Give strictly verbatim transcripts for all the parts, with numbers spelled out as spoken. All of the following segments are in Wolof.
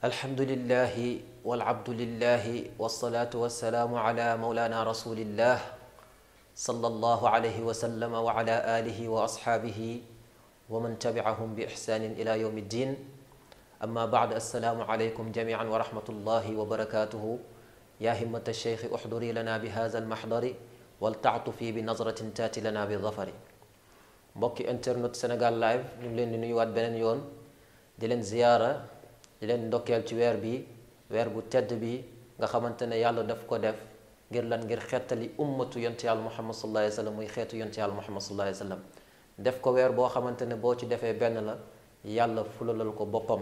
alhamdulillahi walabdulillahi wasalaatu wasalaamu ala maulana rasulillah sallallahu alayhi wa sallam wa ala alihi wa ashaabihi wa man tabi'ahum bi ihsanin ila yawmi ddin. amma baad, assalaamu alaykum jamian wa rahmatullahi wa barakatuhu. ya himmata sheikhi uhduri lana bi hadha almahdari waltaatufi bi nazratin taati lana bi zafari. mbokki internet Sénégal live, ñu ngi leen di nuyuwaat beneen yoon, di leen ziyaara, di leen ndokkeel ci weer bi weer bu tedd bi nga xamante ne yàlla daf ko def ngir lan ngir xettali ummatu yonte yàlla muhammad sallallahu alayhi wa sallam, muy xeetu yonte yàlla muhammad sallallahu alayhi wa sallam. def ko weer boo xamante ne boo ci defee benn la yàlla fulalal ko boppam.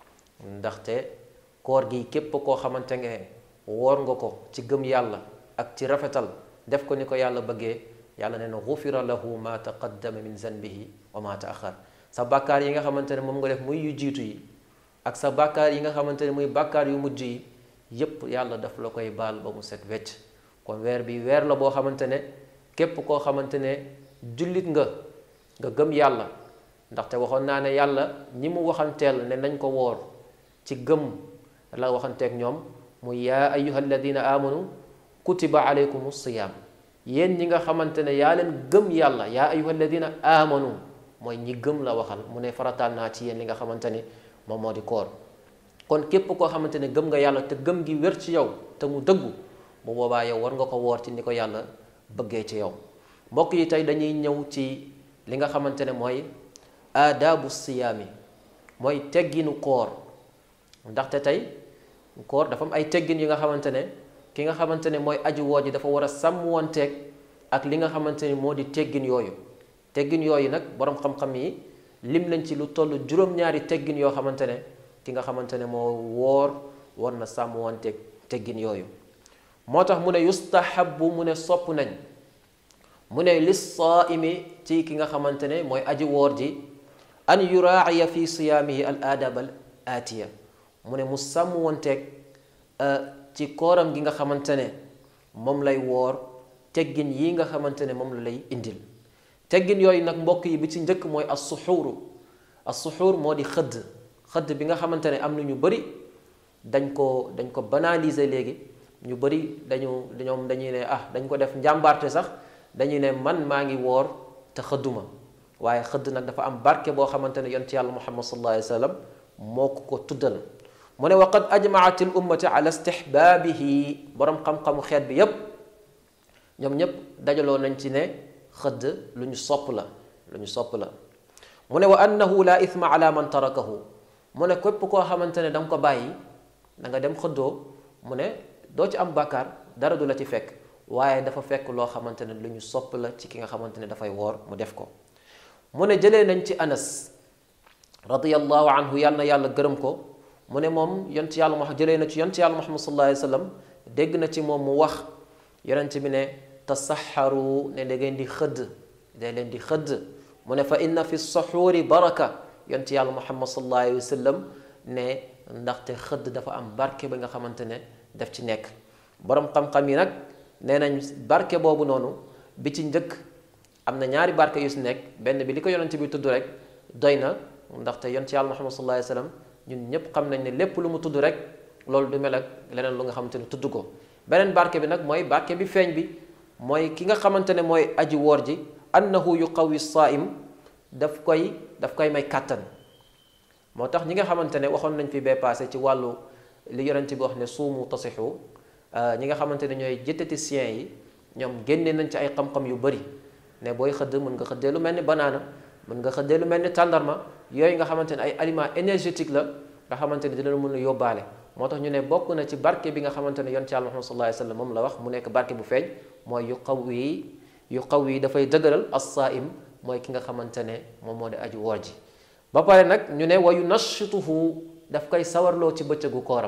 ndaxte koor gi képp koo xamante ne woor nga ko ci gëm yàlla ak ci rafetal def ko ni ko yàlla bëggee, yàlla nee na gufira lahu ma taqaddama min zanbihi wa ma taaxar. sa bàkkaar yi nga xamante ne moom nga def muy yu jiitu yi ak sa bàkkaar yi nga xamante ne muy bàkkaar yu mujj yi yépp yàlla daf la koy baal ba mu set wecc. kon weer bi weer la boo xamante ne képp koo xamante ne jullit nga nga gëm yàlla, ndaxte waxoon naa ne yàlla ñi mu waxanteel ne nañ ko woor ci gëm la waxanteeg ñoom, muy yaa ayyuha alladina amanu kutiba alaykum siyam. yéen ñi nga xamante ne yaa leen gëm yàlla, yaa ayyuha alladina amanu mooy ñi gëm la waxal, mu ne farataal naa ci yéen li nga xamante ne moom moo di koor. kon képp koo xamante ne gëm nga yàlla te gëm gi wér ci yow te mu dëggu, bu boobaa yow war nga ko woor ci ni ko yàlla bëggee ci yow. mbokk yi, tey dañuy ñëw ci li nga xamante ne mooy aadaabu siyaami, mooy tegginu koor. ndaxte tey koor dafa am ay teggin yi nga xamante ne ki nga xamante ne mooy aji woor ji dafa war a sàmmanteeg ak li nga xamante ne moo di teggin yooyu. teggin yooyu nag borom xam-xam yi lim lañ ci lu toll juróom-ñaari teggin yoo xamante ne ki nga xamante ne moo woor war na sàmmanteeg teggin yooyu. moo tax mu ne yustahabu, mu ne sopp nañ, mu ne lissaaimi ci ki nga xamante ne mooy aji woor ji, an yuraaya fi siyaamihi al aadab al aatiya, mu ne mu sàmmanteeg ci kooram gi nga xamante ne moom lay woor teggin yi nga xamante ne moom la lay indil. teggin yooyu nag mbokk yi bi ci njëkk mooy as-suxuuru. as-suxuur moo di xëdd. xëdd bi nga xamante ne am na ñu bëri dañ ko dañ ko banaliser léegi. ñu bëri dañu ñoom dañuy ne ah dañ ko def njàmbaarte sax, dañuy ne man maa ngi woor te xëdduma. waaye xëdd nag dafa am barke boo xamante ne yonent yàlla muhammad sallallahu alayhi wa sallam moo ko ko tuddal. mu ne wa qad ajmaat al ummati ala istihbaabihi, borom xam-xamu xeet bi yépp ñoom ñépp dajaloo nañ ci ne xëdd lu ñu sopp la lu ñu sopp la. mu ne wa annahu la ithma ala man tarakahu, mu ne képp koo xamante ne da nga ko bàyyi da nga dem xëddoo, mu ne doo ci am bàkkaar, dara du la ci fekk, waaye dafa fekk loo xamante ne lu ñu sopp la ci ki nga xamante ne dafay woor mu def ko. mu ne jëlee nañ ci Anas radiyallahu anhu, yàlla na yàlla gërëm ko, mu ne moom yonent yàlla ma jëlee na ci yonent yàlla Muhammad sallallahu alayhi wa sallam, dégg na ci moom mu wax yonent bi ne tasaxaru, ne da ngeen di xëdd, da leen di xëdd. mu ne fa inna fi suxuuri baraka, yonent yàlla Muhammad sallallahu alayhi wa sallam ne ndaxte xëdd dafa am barke ba nga xamante ne daf ci nekk. borom xam-xam yi nag nee nañ barke boobu noonu bi ci njëkk am na ñaari barke yu si nekk. benn bi li ko yonent bi tudd rek doy na, ndaxte yonent yàlla Muhammad sallallahu alayhi wa sallam ñun ñëpp xam nañ ne lépp lu mu tudd rek loolu du mel ak leneen lu nga xamante ne tudd ko. beneen barke bi nag mooy barke bi feeñ bi, mooy ki nga xamante ne mooy aji woor ji, annahu yuqawi saaim, daf koy daf koy may kàttan. moo tax ñi nga xamante ne waxoon nañ fi bee passé ci wàllu li yonent bi wax ne suumu tasixu, ñi nga xamante ne ñooy diététiciens yi ñoom génne nañ ci ay xam-xam yu bëri ne booy xëdd mën nga xëddee lu mel ni banaana, mën nga xëddee lu mel ni tàndarma, yooyu nga xamante ne ay aliments énergétiques la nga xamante ne dina la mën a yóbbaale. moo tax ñu ne bokk na ci barke bi nga xamante ne yonent yàlla Muhammad sallallahu alayhi wa sallam moom la wax mu nekk barke bu feeñ, mooy yu xaw yi yu xaw yi dafay dëgëral as-saa'im, mooy ki nga xamante ne moom moo di aji woor ji. ba pare nag ñu ne wa yunashituhu, daf koy sawarloo ci bëccëgu kooram.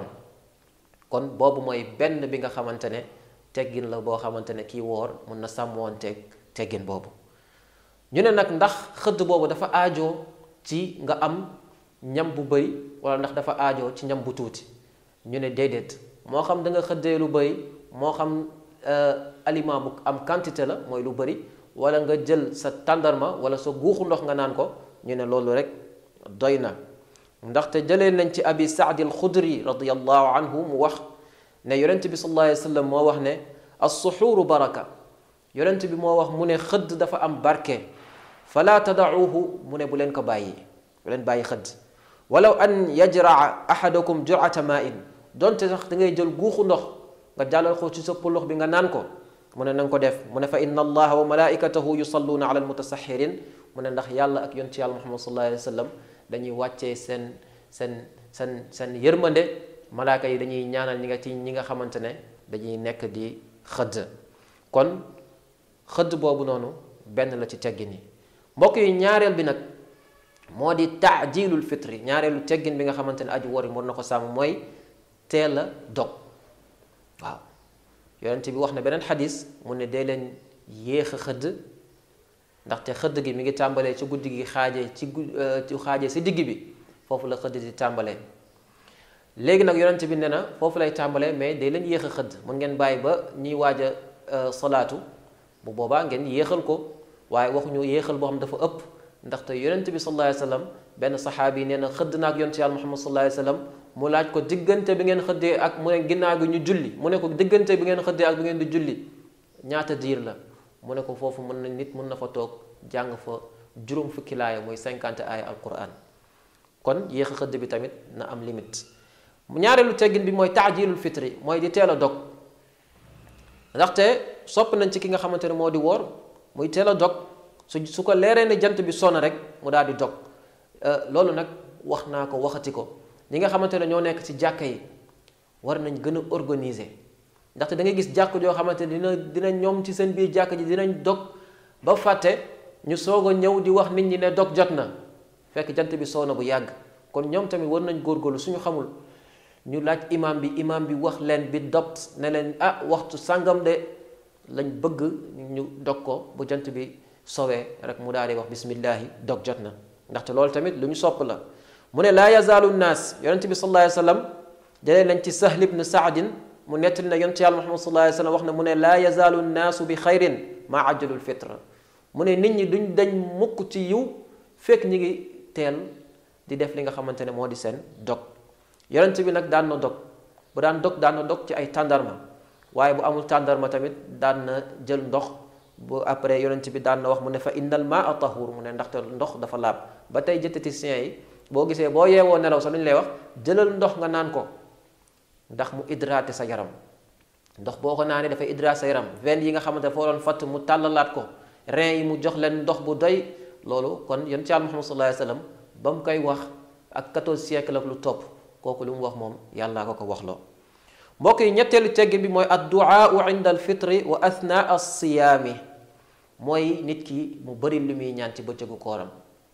kon boobu mooy benn bi nga xamante ne teggin la boo xamante ne kii woor mun na sàmmoonteeg teggin boobu. ñu ne nag ndax xëdd boobu dafa aajoo ci nga am ñam bu bëri wala ndax dafa aajoo ci ñam bu tuuti. ñu ne déedéet, moo xam da nga xëddee lu bëri, moo xam aliment bu am quantité la mooy lu bëri, wala nga jël sa tàndarma wala sa guuxu ndox nga naan ko, ñu ne loolu rek doy na. ndaxte jëlee nañ ci abi saadi alxudri radiallahu anhu mu wax ne yonent bi sallallahu alayhi wa sallam moo wax ne alsuxuuru baraka yonent bi moo wax mu ne xëdd dafa am barke fala tadauhu mu ne bu leen ko bàyyi bu leen bàyyi xëdd walaw an yajraa ahadakum jurata ma in donte sax da ngay jël guuxu ndox nga jàllal ko ci sa pulux bi nga naan ko mu ne na nga ko def mu ne fa inna allaha wa malaikatahu yusalluuna ala almutasaxirin mu ne ndax yàlla ak yonent yàlla muhammad sallallahu alayhi wa sallam dañuy wàccee seen seen seen seen yërmande malaaka yi dañuy ñaanal ñi nga ci ñi nga xamante ne dañuy nekk di xëdd kon xëdd boobu noonu benn la ci teggin yi mbokk yi ñaareel bi nag moo di taajilul fitri ñaareelu teggin bi nga xamante ne aju woor yi mën na ko sàmm mooy teel a dog waaw yonent bi wax na beneen xadis mu ne dee leen yéex a xëdd ndaxte xëdd gi mi ngi tàmbalee ci guddi gi xaajee ci ci xaajee si digg bi foofu la xëdd di tàmbalee léegi nag yonent bi ne na foofu lay tàmbalee mais day leen yéex a xëdd mën ngeen bàyyi ba ñuy waaj a salaatu bu boobaa ngeen yéexal ko waaye waxuñu yéexal boo xam dafa ëpp ndaxte yonent bi sallallahu alayhi wa sallam benn saxaabi yi nee na xëdd na ak yonent yàlla Muhammad sallallahu alayhi wa sallam mu laaj ko diggante bi ngeen xëddee ak mu ne ginnaaw gi ñu julli mu ne ko diggante bi ngeen xëddee ak bi ngeen di julli ñaata diir la mu ne ko foofu mën na nit mën na fa toog jàng fa juróom fukki laaya mooy cinquante aaya alquran kon yéex a xëdd bi tamit na am limite ñaareelu teggin bi mooy taajilul fitri mooy di teel a dog ndaxte sopp nañ ci ki nga xamante ne moo di woor muy teel a dog su su ko leeree ne jant bi sonn rek mu daal di dog loolu nag wax naa ko waxati ko ñi nga xamante ne ñoo nekk ci jàkka yi war nañ gën a organiser ndaxte da ngay gis jàkk joo xamante ne dina dina ñoom ci seen biir jàkk ji dinañ dog ba fàtte ñu soog a ñëw di wax nit ñi ne dog jot na fekk jant bi soo na bu yàgg kon ñoom tamit war nañ góorgóorlu suñu xamul ñu laaj imam bi imam bi wax leen bi dopt ne leen ah waxtu sàngam de lañ bëgg ñu dog ko bu jant bi sowee rek mu daal di wax bismillahi dog jot na ndaxte loolu tamit lu ñu sopp la mu ne laa yazaalu nnaas yonent bi sallallahu alayhi wa sallam jëlee nañ ci Sahl ibn Saadin mu nettali na yonent yàlla Muhammad sallallahu alayhi wa sallam wax na mu ne laa yazaalu nnaasu bi xayrin maa ajjalul fitra mu ne nit ñi duñ dañ mukk ci yiw fekk ñi ngi teel di def li nga xamante ne moo di seen dog yonent bi nag daan na dog bu daan dog daan na dog ci ay tàndarma waaye bu amul tàndarma tamit daan na jël ndox bu après yonent bi daan na wax mu ne fa innal maa tahur mu ne ndaxte ndox dafa laab ba tey diététiciens yi boo gisee boo yeewoo nelaw sax lu ñu lay wax jëlal ndox nga naan ko ndax mu hydraté sa yaram ndox boo ko naanee dafay hydraté sa yaram veine yi nga xamante foo doon fatt mu tàllalaat ko rein yi mu jox leen ndox bu doy loolu kon yonent Yàlla Muhammad sallallahu alayhi wa sallam ba mu koy wax ak quatorze siècle ak lu topp kooku lu mu wax moom yàllaa ko ko waxloo mbokk yi ñetteelu teggin bi mooy adduaau inda alfitri wa athnaa alsiyaami mooy nit ki mu bëri lu muy ñaan ci bëccëgu kooram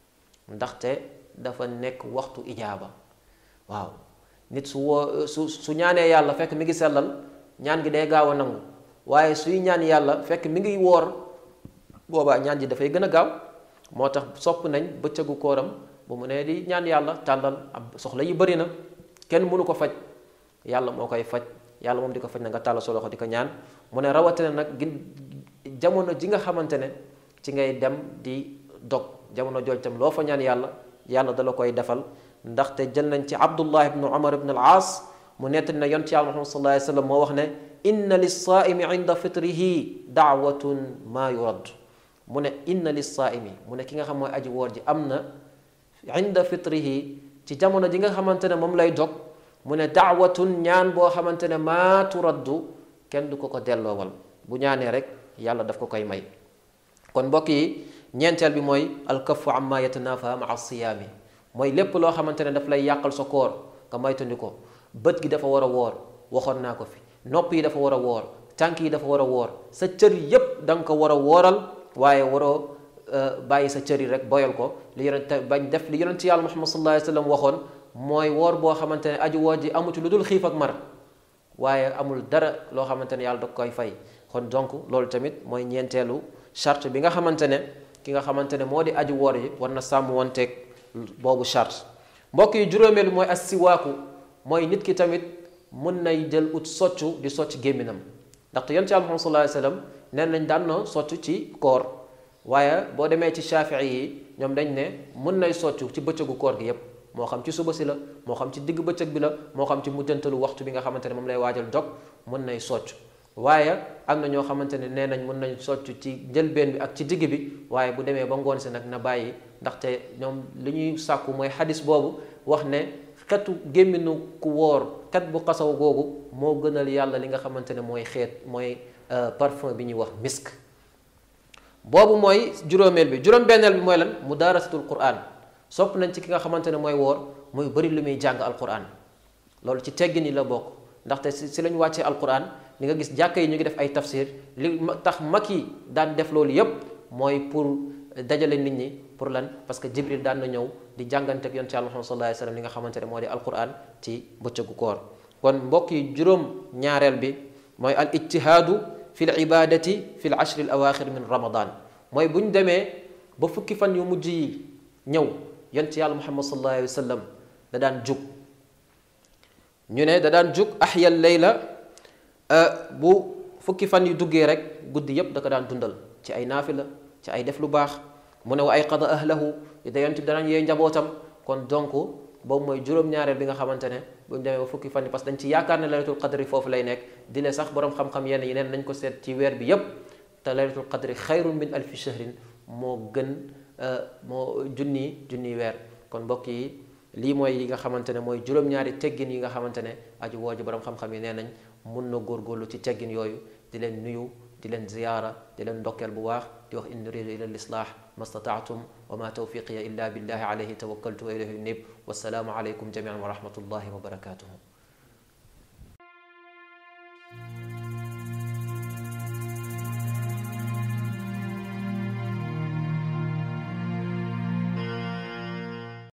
ndaxte dafa nekk waxtu ijaaba waaw nit su woo su su ñaanee yàlla fekk mi ngi sellal ñaan gi day gaaw a nangu waaye suy ñaan yàlla fekk mi ngi woor boobaa ñaan ji dafay gën a gaaw moo tax sopp nañ bëccëgu kooram bu mu ne di ñaan yàlla tàllal ab soxla yi bëri na kenn mënu ko faj yàlla moo koy faj yàlla moom di ko faj na nga tàll sa loxo di ko ñaan mu ne rawatina nag gin jamono ji nga xamante ne ci ngay dem di dog jamono jooj tam loo fa ñaan yàlla yàlla dala koy defal ndaxte jël nañ ci abdullah ibnu umar ibn al aas mu nettali na yonent yàlla muhammad sallallahu alayhi wa sallam moo wax ne inna lissaaimi inda fitrihi daawatun maa yurad mu ne inna lissaaimi mu ne ki nga xam mooy aji woor ji am na inda fitrihi ci jamono ji nga xamante ne moom lay dog mu ne daawatun ñaan boo xamante ne maa turaddu kenn du ko ko delloowal bu ñaanee rek yàlla daf ko koy may kon mbokk yi ñeenteel bi mooy alkafu amma yatanafa maa siyaami mooy lépp loo xamante ne daf lay yàqal sa koor nga maytandi ko bët gi dafa war a woor waxoon naa ko fi nopp yi dafa war a woor tànk yi dafa war a woor sa cër yépp da nga ko war a wooral waaye waroo bàyyi sa cër yi rek boyal ko li yonent bañ def li yonent yàlla muhammad sallallahu alayhi wa sallam waxoon mooy woor boo xamante ne aju woor ji amu ci lu dul xiif ak mar waaye amul dara loo xamante ne yàlla da koy fay kon donc loolu tamit mooy ñeenteelu charte bi nga xamante ne ki nga xamante ne moo di aju woor yi war na sàmm wanteeg boobu charte mbokk yi juróomeelu mooy assiwaaku mooy nit ki tamit mën nay jël ut soccu di socc gémminam ndaxte yonent yàlla muhammad sallallahu alayhi wa sallam neen nañ daan na soccu ci koor waaye boo demee ci shafii yi ñoom dañ ne mën nay soccu ci bëccëgu koor gi yépp moo xam ci suba si la moo xam ci digg bëccëg bi la moo xam ci mujjantalu waxtu bi nga xamante ne moom lay waajal dog mën nay socc waaye am na ñoo xamante ne nee nañ mën nañ socc ci njëlbeen bi ak ci digg bi waaye bu demee ba ngoon si nag na bàyyi ndaxte ñoom li ñuy sàkku mooy xadis boobu wax ne xetu gémminu ku wóor xet bu xasaw googu moo gënal yàlla li nga xamante ne mooy xeet mooy parfum bi ñuy wax misk boobu mooy juróomeel bi juróom-benneel bi mooy lan mudaarasatul quran sopp nañ ci ki nga xamante ne mooy woor muy bëri lu muy jàng alquran loolu ci teggin yi la bokk ndaxte si si lañ wàccee alquran li nga gis jàkka yi ñu ngi def ay tafsir li tax mag yi daan def loolu yépp mooy pour dajale nit ñi pour lan parce que jibril daan na ñëw di jàngante ak yonent Yàlla Muhammad sallallahu alayhi wa sallam li nga xamante ne moo di alquran ci bëccëgu koor kon mbokk yi juróom ñaareel bi mooy al ijtihaadu fi l ibadati fi l ashri al awaxir min ramadan mooy bu ñu demee ba fukki fan yu mujj yi ñëw yonent Yàlla Muhammad sallallahu alayhi wa sallam da daan jug ñu ne da daan jug ahyal layla bu fukki fan yu duggee rek guddi yépp da ko daan dundal ci ay naafila ci ay def lu baax mu ne wa ay qada ahlahu da yonent bi danañ yee njabootam kon donc boobu mooy juróom-ñaareel bi nga xamante ne bu ñu demee ba fukki fan yi parce que dañ ci yaakaar ne laylatul qadri foofu lay nekk di ne sax borom xam-xam yenn yi neen nañ ko seet ci weer bi yépp te laylatul qadri xayrun min alfi shahrin moo gën moo junni junni weer kon mbokk yi lii mooy yi nga xamante ne mooy juróom-ñaari teggin yi nga xamante ne aju wooju borom xam-xam yi nee nañ mun na góorgóorlu ci teggin yooyu di leen nuyu di leen ziyaara di leen ndokkeel bu baax di wax in uridu ila lislah ma stataatum wa ma tawfiqiya illa billahi alayhi tawakkaltu wa ilayhi unib wassalaamu alaykum jamian wa rahmatullahi wa barakatuhu